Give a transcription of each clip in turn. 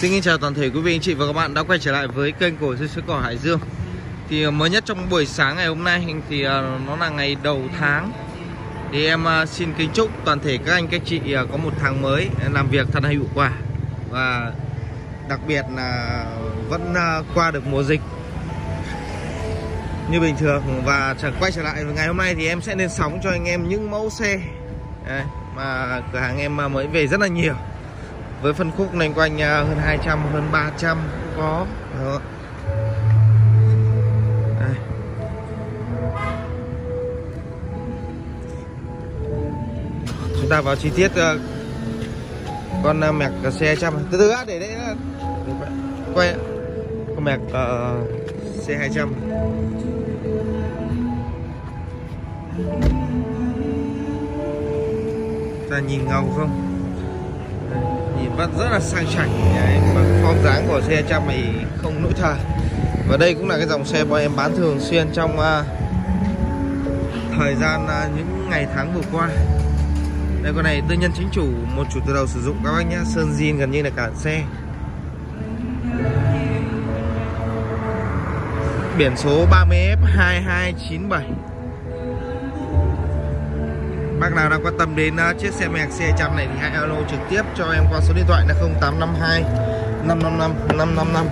Xin chào toàn thể quý vị anh chị và các bạn đã quay trở lại với kênh của Dây Số Cỏ Hải Dương. Thì mới nhất trong buổi sáng ngày hôm nay thì nó là ngày đầu tháng. Thì em xin kính chúc toàn thể các anh các chị có một tháng mới làm việc thật là hiệu quả. Và đặc biệt là vẫn qua được mùa dịch như bình thường. Và quay trở lại ngày hôm nay thì em sẽ lên sóng cho anh em những mẫu xe đấy, mà cửa hàng em mới về rất là nhiều, với phân khúc loanh quanh hơn 200, hơn 300 cũng có. Đó. Đây. Chúng ta vào chi tiết con mẹc xe 200. Từ từ để đấy quay con mẹc xe 200. Ta nhìn ngầu không? Nhìn vẫn rất là sang chảnh, form dáng của xe 200 này không lỗi thời. Và đây cũng là cái dòng xe bọn em bán thường xuyên trong thời gian những ngày tháng vừa qua. Đây, con này tư nhân chính chủ, một chủ từ đầu sử dụng các bác nhé, sơn zin gần như là cả xe. Biển số 30F2297. Bác nào đang quan tâm đến chiếc xe mẹc xe 200 này thì hãy alo trực tiếp cho em qua số điện thoại là 0852 555 555.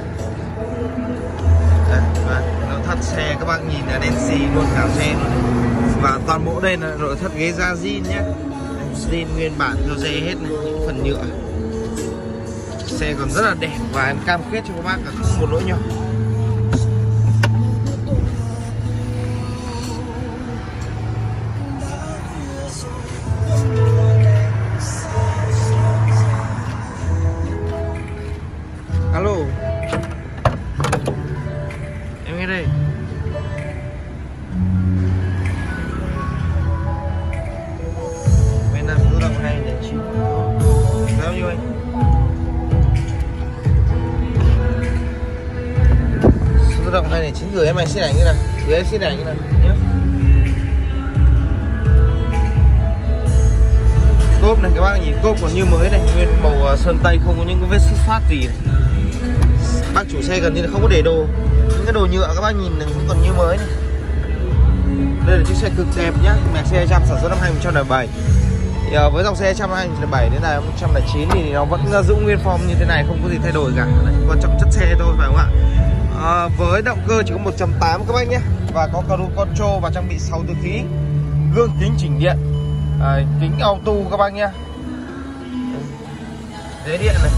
Đây, nội thất xe các bác nhìn là đen xì luôn cả xe luôn. Và toàn bộ đây là nội thất ghế da zin nhé, zin nguyên bản cho xe hết này, những phần nhựa. Xe còn rất là đẹp và em cam kết cho các bác là không một lỗi nhỏ. Alo, em nghe đây. Bên này tự động hay để chịu sao như anh? Tự động hay để chính gửi em này xin ảnh như này, gửi em xin ảnh như này nhé. Cốp này các bác nhìn, cốp còn như mới này, nguyên màu sơn tây, không có những cái vết xước phát gì này. Bác chủ xe gần như là không có để đồ, những cái đồ nhựa các bác nhìn cũng còn như mới này. Đây là chiếc xe cực đẹp nhá, mẹc xe 200 sản xuất năm 2007. Thì với dòng xe 200 2007 đến là 109 thì nó vẫn giữ nguyên form như thế này, không có gì thay đổi cả. Đấy, quan trọng chất xe thôi phải không ạ? Với động cơ chỉ có 1.8 các bác nhé, và có cruise control và trang bị 6 túi khí, gương kính chỉnh điện, kính auto các bác nhé, ghế điện này.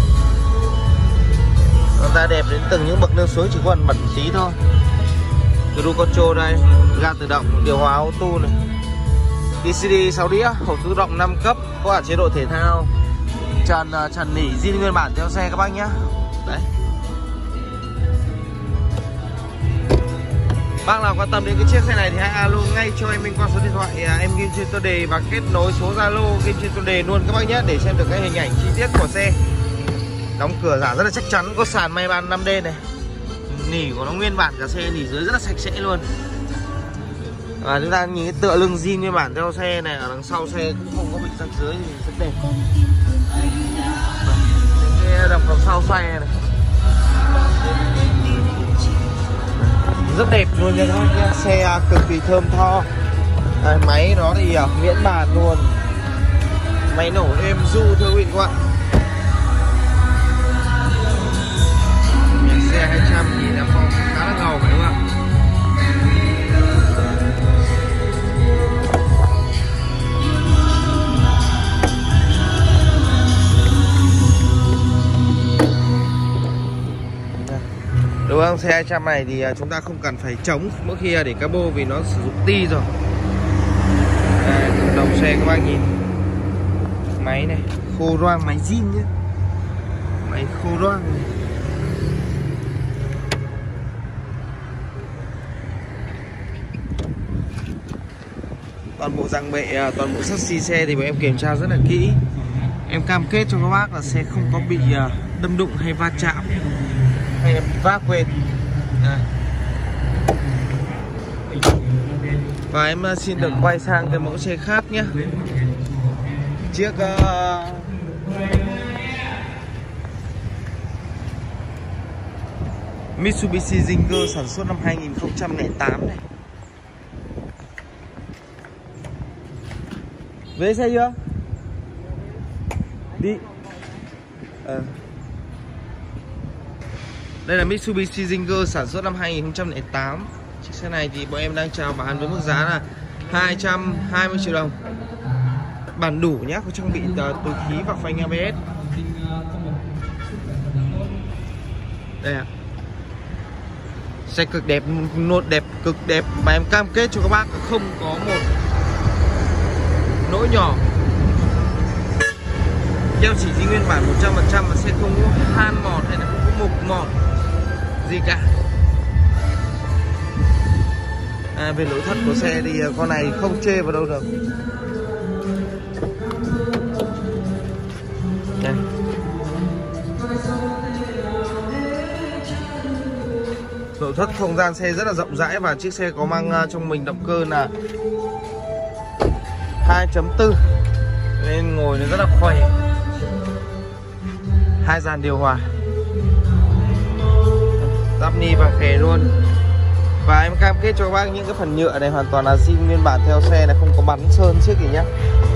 Nó ra đẹp đến từng những bậc nâng xuống, chỉ còn bẩn tí thôi. Cruise control đây, ga tự động, điều hòa auto này, DCD 6 đĩa, hộp tự động 5 cấp, có cả chế độ thể thao, trần nỉ zin nguyên bản theo xe các bác nhé. Đấy. Bác nào quan tâm đến cái chiếc xe này thì hãy alo ngay cho em mình qua số điện thoại em ghi trên tiêu đề, và kết nối số Zalo ghi trên tiêu đề luôn các bác nhé, để xem được cái hình ảnh chi tiết của xe. Đóng cửa giả rất là chắc chắn, có sàn may ban 5D này, nỉ của nó nguyên bản cả xe, nỉ dưới rất là sạch sẽ luôn. Và chúng ta nhìn cái tựa lưng zin nguyên bản theo xe này, ở đằng sau xe cũng không có bị răng dưới thì rất đẹp. Cái đập đằng sau xoay này rất đẹp luôn nha các bác nhé. Xe cực kỳ thơm tho. Máy nó thì miễn bàn luôn, máy nổ êm du thưa quý vị các bạn. Xe 200 thì là form khá là ngầu phải không ạ? Đúng không? Xe 200 này thì chúng ta không cần phải chống mỗi khi để cabo vì nó sử dụng ti rồi. Đầu xe các bác nhìn, máy này khô roang, máy zin nhé, máy khô roang này. Toàn bộ răng bệ, toàn bộ chassis xe thì bọn em kiểm tra rất là kỹ. Em cam kết cho các bác là xe không có bị đâm đụng hay va chạm hay là bị vác quên. Và em xin được quay sang cái mẫu xe khác nhé. Chiếc Mitsubishi Zinger sản xuất năm 2008 này. Về xe chưa? Đi. Đây là Mitsubishi Zinger sản xuất năm 2008. Chiếc xe này thì bọn em đang chào bán với mức giá là 220 triệu đồng. Bản đủ nhé, có trang bị túi khí và phanh ABS. Đây ạ. Xe cực đẹp, nốt đẹp, cực đẹp. Mà em cam kết cho các bác không có một lỗi nhỏ. Keo chỉ zin nguyên bản 100% và xe không có than mọt hay là không có mục mọt gì cả. Về nội thất của xe thì con này không chê vào đâu được. Đây. Nội thất không gian xe rất là rộng rãi và chiếc xe có mang trong mình động cơ là 2.4 nên ngồi nó rất là khỏe. 2 dàn điều hòa, giáp ni bằng khề luôn. Và em cam kết cho các bác những cái phần nhựa này hoàn toàn là zin nguyên bản theo xe, là không có bắn sơn trước gì nhá.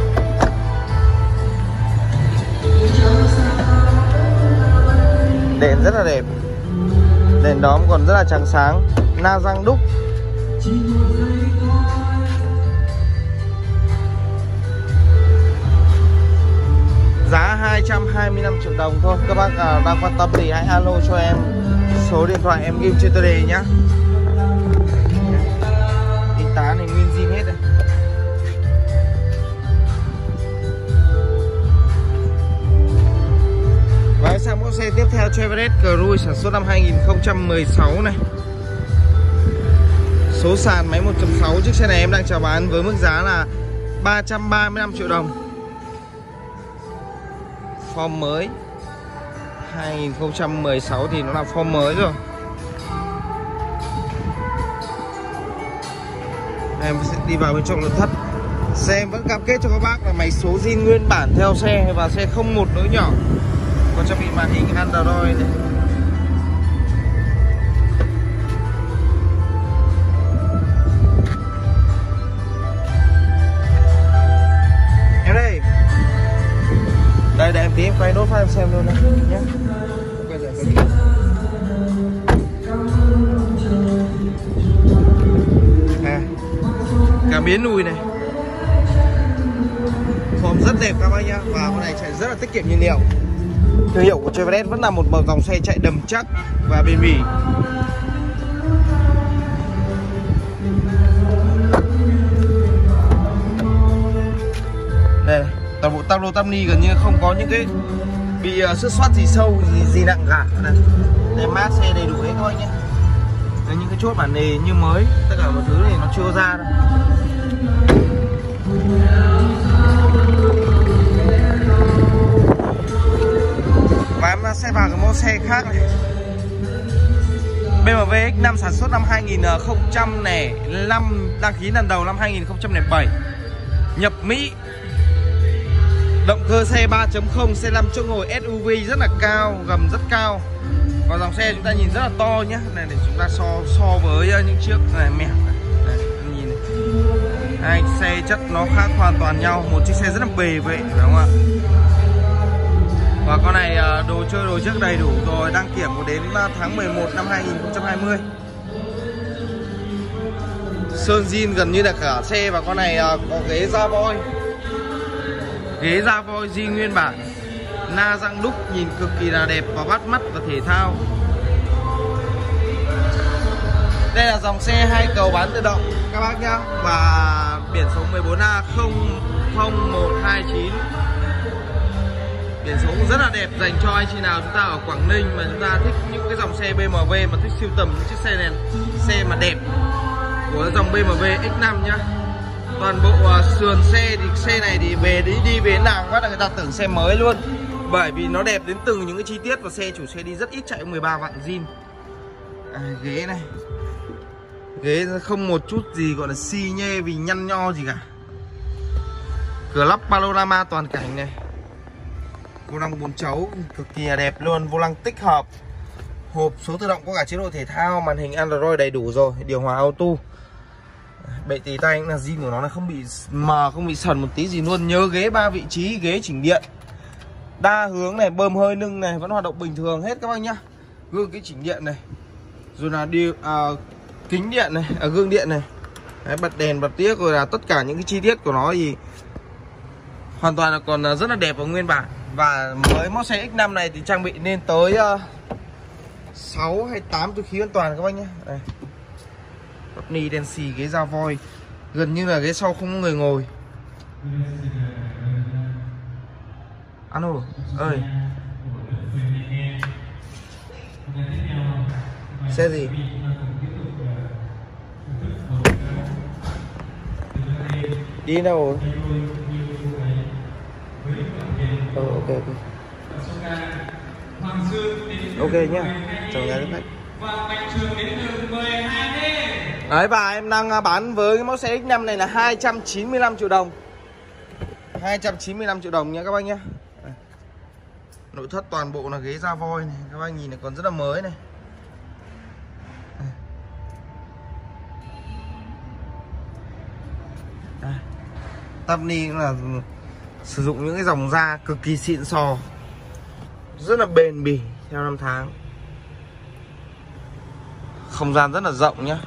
Đèn rất là đẹp, đèn đóm còn rất là trắng sáng, na răng đúc. Giá 225 triệu đồng thôi. Các bác đang quan tâm thì hãy alo cho em, số điện thoại em ghim trên tờ đề nhá. Đinh tá này nguyên zin hết rồi. Và sang mẫu xe tiếp theo, Chevrolet Cruze sản xuất năm 2016 này. Số sàn máy 1.6. Chiếc xe này em đang chào bán với mức giá là 335 triệu đồng. Form mới 2016 thì nó là form mới rồi. Em sẽ đi vào bên trong nội thất. Xe em vẫn cam kết cho các bác là máy số zin nguyên bản theo xe và xe không một lỗi nhỏ. Còn trang bị màn hình Android này. Em đây. Đây để em tí em quay nốt phát em xem luôn này nhé. Quay giờ cái gì? Cảm biến lùi này, form rất đẹp các bác nhá. Và con này chạy rất là tiết kiệm nhiên liệu. Thương hiệu của Chevrolet vẫn là một dòng xe chạy đầm chắc và bền bỉ. Đây, toàn bộ tablo tam ni gần như không có những cái bị xước xoát gì sâu gì nặng cả. Đây, đây mát xe đầy đủ hết các bác nhé. Đây, những cái chốt bản nề như mới, tất cả mọi thứ này nó chưa ra đâu. Và em sẽ vào cái mẫu xe khác này, BMW X5 sản xuất năm 2005, đăng ký lần đầu năm 2007, nhập Mỹ. Động cơ xe 3.0, xe 5 chỗ ngồi SUV rất là cao, gầm rất cao. Còn dòng xe chúng ta nhìn rất là to nhé. Này để chúng ta so với những chiếc này mẹo này. Đây, nhìn này. Hai xe chất nó khác hoàn toàn nhau. Một chiếc xe rất là bề vệ, đúng không ạ? Và con này đồ chơi đồ trước đầy đủ rồi, đăng kiểm của đến tháng 11 năm 2020. Sơn zin gần như là cả xe. Và con này có ghế da voi. Ghế da voi zin nguyên bản, na răng đúc, nhìn cực kỳ là đẹp và bắt mắt và thể thao. Đây là dòng xe 2 cầu bán tự động các bác nhá. Và biển số 14A00129. Biển số cũng rất là đẹp, dành cho anh chị nào chúng ta ở Quảng Ninh mà chúng ta thích những cái dòng xe BMW mà thích sưu tầm những chiếc xe này, xe mà đẹp của dòng BMW X5 nhá. Toàn bộ sườn xe thì xe này thì đi về nào quá là người ta tưởng xe mới luôn, bởi vì nó đẹp đến từng những cái chi tiết. Và xe chủ xe đi rất ít, chạy 13 vạn zin. Ghế này, ghế không một chút gì gọi là xi nhê vì nhăn nho gì cả. Cửa lắp panorama toàn cảnh này. Vô lăng 4 chấu cực kỳ là đẹp luôn, vô lăng tích hợp. Hộp số tự động có cả chế độ thể thao, màn hình Android đầy đủ rồi, điều hòa auto. Bệ tì tay cũng là zin của nó là không bị mờ, không bị sần một tí gì luôn. Nhớ ghế 3 vị trí, ghế chỉnh điện, đa hướng này, bơm hơi nâng này vẫn hoạt động bình thường hết các bác nhá. Gương cái chỉnh điện này, rồi là kính điện này, gương điện này. Đấy, bật đèn bật tiếc, rồi là tất cả những cái chi tiết của nó thì hoàn toàn là còn rất là đẹp và nguyên bản. Và với mẫu xe X5 này thì trang bị lên tới 6 hay 8 túi khí an toàn các bác nhé. Đây. Bắp ni đen xì, ghế da voi, gần như là ghế sau không có người ngồi. Alo ơi, xe gì? Đi đâu? Ok ok. Ok nhá, chào nhà khách. Đấy, và em đang bán với cái mẫu xe X5 này là 295 triệu đồng. 295 triệu đồng nha các bác nhé. Nội thất toàn bộ là ghế da voi này, các bác nhìn này còn rất là mới này. Tắp-ni cũng là sử dụng những cái dòng da cực kỳ xịn sò, rất là bền bỉ theo năm tháng. Không gian rất là rộng nhá,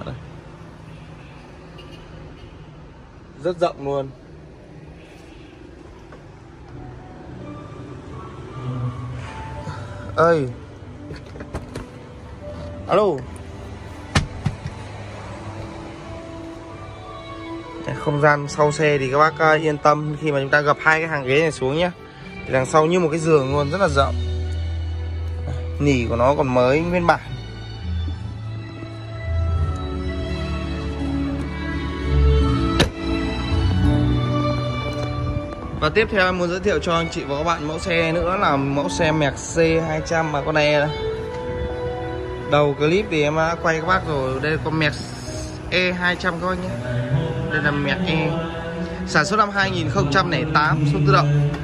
rất rộng luôn. Ơi, alo. Không gian sau xe thì các bác yên tâm khi mà chúng ta gập hai cái hàng ghế này xuống nhé. Đằng sau như một cái giường luôn, rất là rộng. Nỉ của nó còn mới nguyên bản. Và tiếp theo em muốn giới thiệu cho anh chị và các bạn mẫu xe nữa là mẫu xe Merc C200 mà con này đầu clip thì em đã quay các bác rồi. Đây là con Merc E200 các bác nhé. Đây là Merc E, sản xuất năm 2008, số tự động.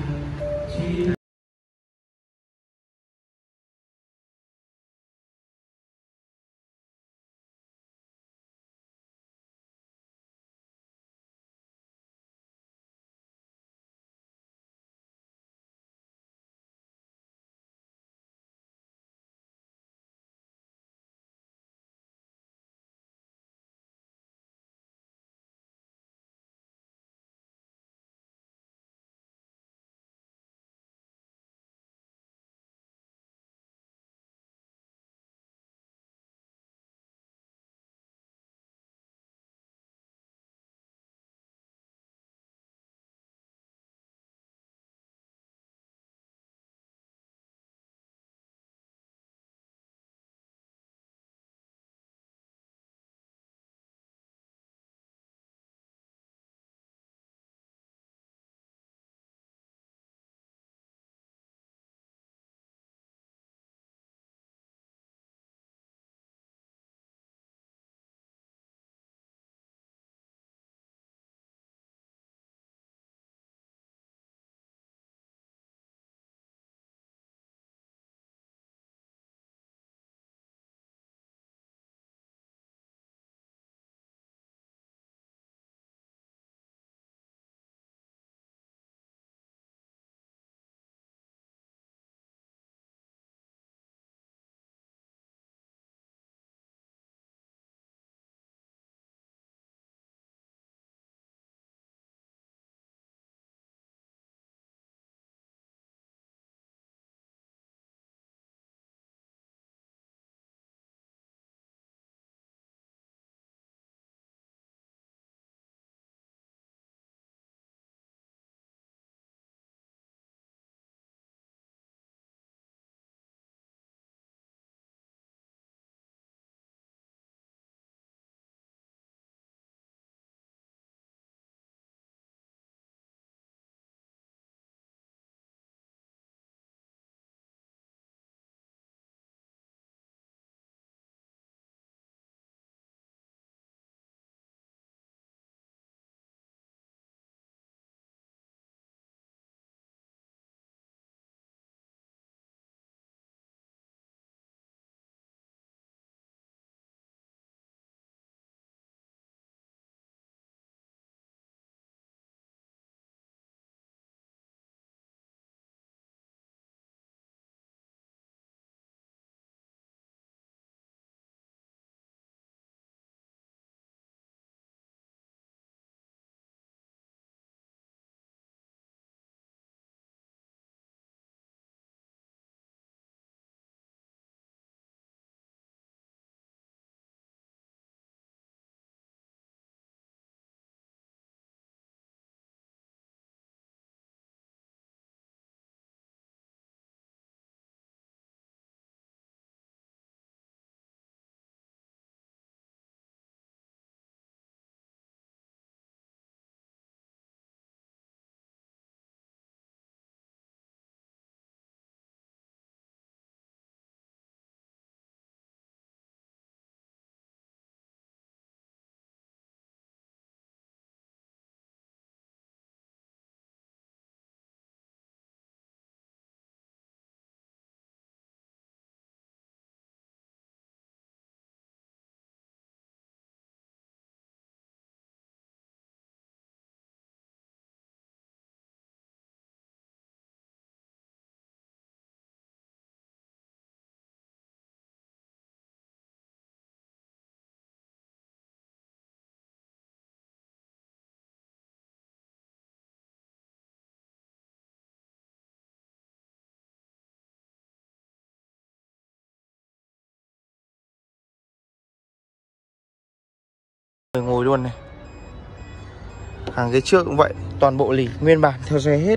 Người ngồi luôn này. Hàng ghế trước cũng vậy, toàn bộ lỉ nguyên bản theo xe hết.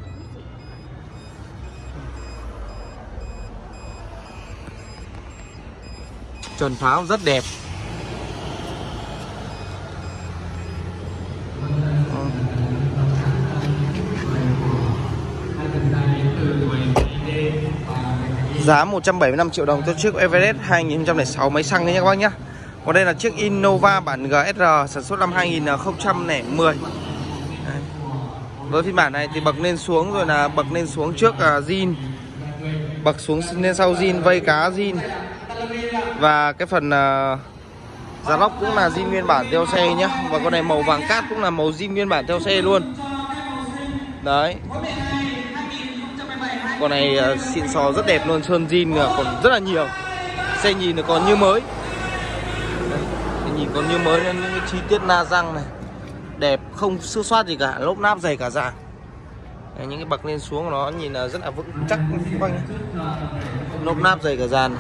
Trần pháo rất đẹp. Giá 175 triệu đồng cho chiếc Everest 2006 máy xăng đấy nha các bác nhá. Còn đây là chiếc Innova bản GSR sản xuất năm 2010. Đấy. Với phiên bản này thì bậc lên xuống rồi là bậc lên xuống trước zin, bậc xuống lên sau zin, vây cá zin. Và cái phần giá lóc cũng là zin nguyên bản theo xe nhá. Và con này màu vàng cát cũng là màu zin nguyên bản theo xe luôn. Đấy. Con này xịn sò rất đẹp luôn, sơn zin còn rất là nhiều. Xe nhìn nó còn như mới. Nhìn còn như mới nên những cái chi tiết na răng này đẹp, không xước xoát gì cả, lốp náp dày cả dàn. Những cái bậc lên xuống của nó nhìn là rất là vững chắc các bác nhé. Lốp náp dày cả dàn.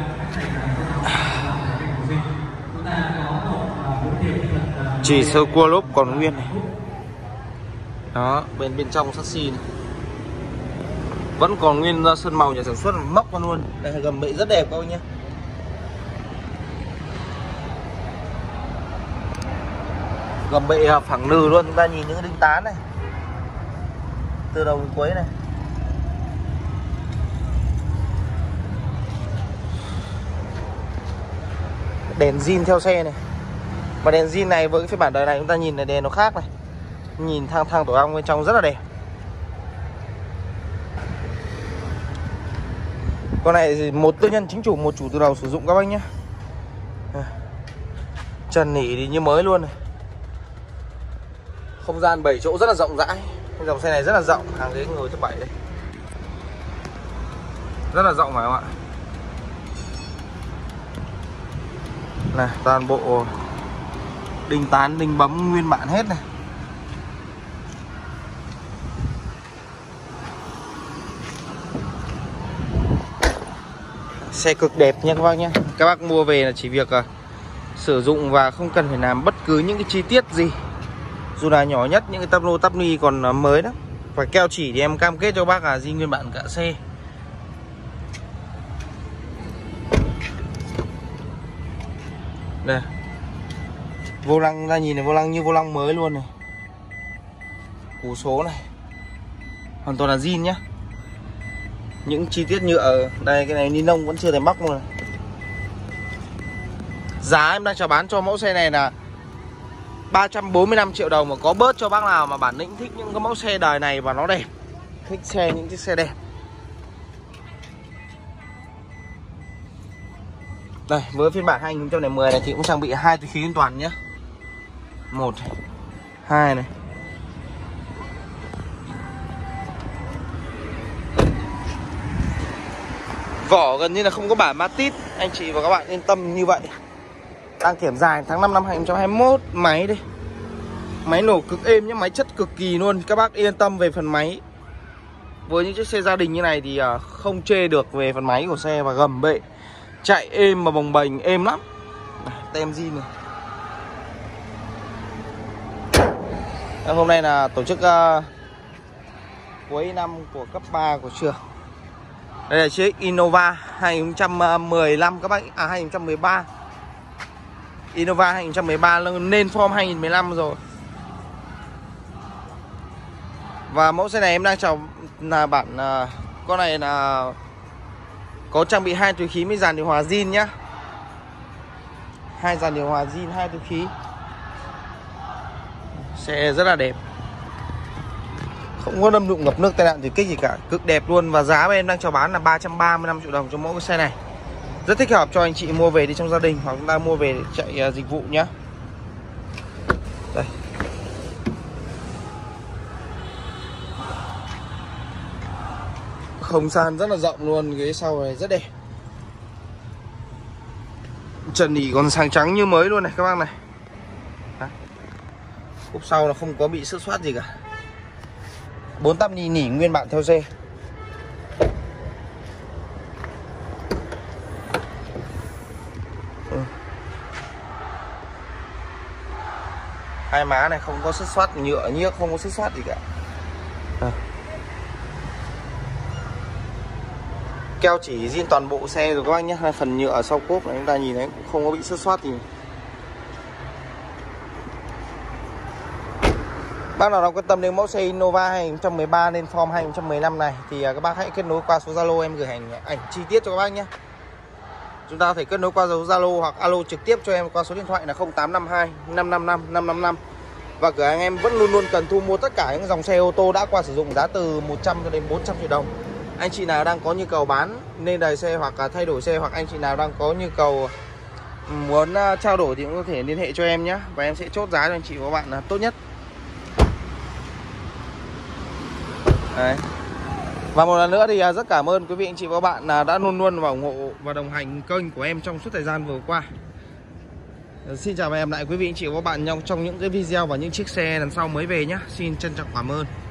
Chỉ sơ cua lốp còn nguyên này. Đó, bên trong chassis này vẫn còn nguyên ra sơn màu nhà sản xuất, móc con luôn. Đây là gầm bệ rất đẹp các bác nhé. Gầm bệ phẳng lừ luôn, chúng ta nhìn những cái đinh tán này từ đầu đến cuối này. Đèn zin theo xe này. Mà đèn zin này với cái phiên bản đời này chúng ta nhìn này đèn nó khác này. Nhìn thang tổ ong bên trong rất là đẹp. Con này thì một tư nhân chính chủ, một chủ từ đầu sử dụng các bác nhé. Trần nỉ thì như mới luôn này. Không gian 7 chỗ rất là rộng rãi. Cái dòng xe này rất là rộng, hàng ghế ngồi thứ 7 đây. Rất là rộng phải không ạ? Này, toàn bộ đinh tán, đinh bấm nguyên bản hết này. Xe cực đẹp nha các bác nhé. Các bác mua về là chỉ việc sử dụng và không cần phải làm bất cứ những cái chi tiết gì, dù là nhỏ nhất. Những cái tắp lô tắp ni còn mới đó. Và keo chỉ thì em cam kết cho bác là zin nguyên bản cả xe. Đây, vô lăng ra nhìn này, vô lăng như vô lăng mới luôn này. Củ số này hoàn toàn là zin nhá. Những chi tiết nhựa đây, cái này ni lông vẫn chưa thể móc luôn. Giá em đang chào bán cho mẫu xe này là 345 triệu đồng. Mà có bớt cho bác nào mà bản lĩnh thích những cái mẫu xe đời này và nó đẹp, thích những chiếc xe đẹp. Đây, với phiên bản 2010 này thì cũng trang bị 2 túi khí an toàn nhé. 1, 2 này. Vỏ gần như là không có bả Matic, anh chị và các bạn yên tâm như vậy. Đăng kiểm dài tháng 5 năm 2021. Máy đây, máy nổ cực êm nhé, máy chất cực kỳ luôn. Các bác yên tâm về phần máy. Với những chiếc xe gia đình như này thì không chê được về phần máy của xe. Và gầm bệ chạy êm mà bồng bềnh, êm lắm. Tem zin này. Hôm nay là tổ chức cuối năm của cấp 3 của trường. Đây là chiếc Innova 2015 các bác, 2013. Innova 2013 lên form 2015 rồi. Và mẫu xe này em đang chào là bản con này là có trang bị 2 túi khí với dàn điều hòa zin nhá. 2 dàn điều hòa zin, 2 túi khí. Xe rất là đẹp. Không có đâm đụng ngập nước tai nạn thì kích gì cả, cực đẹp luôn. Và giá em đang chào bán là 335 triệu đồng cho mỗi cái xe này. Rất thích hợp cho anh chị mua về đi trong gia đình hoặc chúng ta mua về để chạy dịch vụ nhá. Đây. Không gian rất là rộng luôn, ghế sau này rất đẹp. Trần nỉ còn sáng trắng như mới luôn này các bác này. Cốp sau là không có bị xước xoát gì cả. 4 tắp nỉ nguyên bản theo xe. Hai má này không có xước xoát, nhựa nhiếc không có xước xoát gì cả. Keo chỉ zin toàn bộ xe rồi các bác nhé. Phần nhựa sau cốp này chúng ta nhìn thấy cũng không có bị xước xoát gì. Bác nào đang quan tâm đến mẫu xe Innova 2013 lên form 2015 này thì các bác hãy kết nối qua số Zalo, em gửi ảnh chi tiết cho các bác nhé. Chúng ta có thể kết nối qua số Zalo hoặc alo trực tiếp cho em qua số điện thoại là 0852 555 555. Và cửa hàng em vẫn luôn luôn cần thu mua tất cả những dòng xe ô tô đã qua sử dụng, giá từ 100 cho đến 400 triệu đồng. Anh chị nào đang có nhu cầu bán nên đời xe hoặc thay đổi xe, hoặc anh chị nào đang có nhu cầu muốn trao đổi thì cũng có thể liên hệ cho em nhé. Và em sẽ chốt giá cho anh chị và các bạn là tốt nhất. Đấy. Và một lần nữa thì rất cảm ơn quý vị anh chị và các bạn đã luôn luôn ủng hộ và đồng hành kênh của em trong suốt thời gian vừa qua. Xin chào và hẹn gặp lại quý vị anh chị và các bạn trong những cái video và những chiếc xe lần sau mới về nhé. Xin trân trọng cảm ơn.